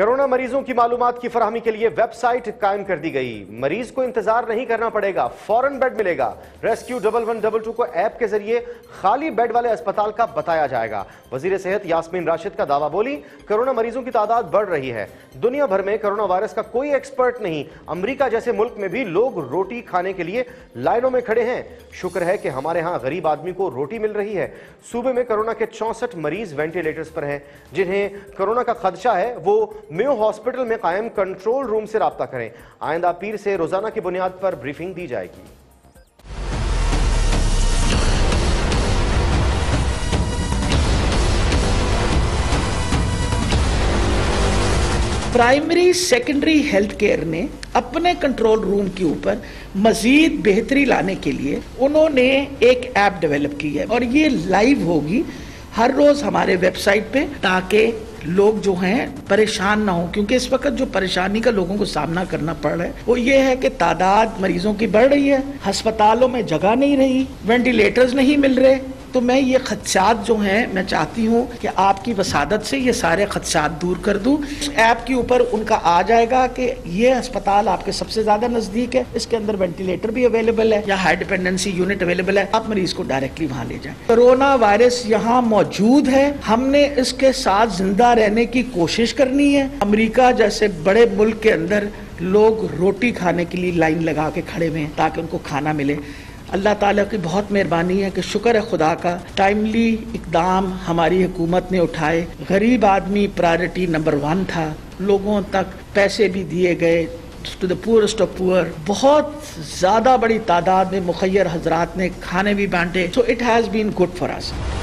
Corona मरीजों की मालूमात की फराहमी के लिए वेबसाइट कायम कर दी गई। मरीज को इंतजार नहीं करना पड़ेगा, फौरन बेड मिलेगा। रेस्क्यू 1122 को ऐप के जरिए खाली बेड वाले अस्पताल का बताया जाएगा। वजीर सेहत यास्मीन राशिद का दावा बोली, कोरोना मरीजों की तादाद बढ़ रही है। दुनिया भर में कोरोना वायरस का कोई एक्सपर्ट नहीं। अमेरिका जैसे मुल्क में भी लोग रोटी खाने के लिए लाइनों में खड़े हैं। शुक्र है कि हमारे यहां गरीब आदमी को रोटी मिल रही है। सूबे में कोरोना के 64 मरीज वेंटिलेटर्स पर हैं। जिन्हें कोरोना का खदशा है वो मेयो हॉस्पिटल में कायम कंट्रोल रूम से राब्ता करें। आइंदा पीर से रोजाना की बुनियाद पर ब्रीफिंग दी जाएगी। प्राइमरी सेकेंडरी हेल्थ केयर ने अपने कंट्रोल रूम के ऊपर मजीद बेहतरी लाने के लिए उन्होंने एक ऐप डेवलप की है और ये लाइव होगी हर रोज हमारे वेबसाइट पे, ताकि लोग जो हैं परेशान ना हो। क्योंकि इस वक्त जो परेशानी का लोगों को सामना करना पड़ रहा है वो ये है कि तादाद मरीजों की बढ़ रही है, अस्पतालों में जगह नहीं रही, वेंटिलेटर्स नहीं मिल रहे। तो मैं ये खदशात जो हैं मैं चाहती हूँ कि आपकी वसादत से ये सारे खदशात दूर कर दूँ। इस ऐप के ऊपर उनका आ जाएगा कि ये अस्पताल आपके सबसे ज्यादा नजदीक है, इसके अंदर वेंटिलेटर भी अवेलेबल है या हाई डिपेंडेंसी यूनिट अवेलेबल है, आप मरीज को डायरेक्टली वहाँ ले जाए। कोरोना वायरस यहाँ मौजूद है, हमने इसके साथ जिंदा रहने की कोशिश करनी है। अमेरिका जैसे बड़े मुल्क के अंदर लोग रोटी खाने के लिए लाइन लगा के खड़े हुए हैं ताकि उनको खाना मिले। अल्लाह ताला की बहुत मेहरबानी है कि शुक्र है खुदा का, टाइमली इकदाम हमारी हुकूमत ने उठाए। गरीब आदमी प्रायोरिटी नंबर 1 था, लोगों तक पैसे भी दिए गए to the poorest of poor. बहुत ज़्यादा बड़ी तादाद में मुखय्यर हजरात ने खाने भी बांटे। So it has been good for us.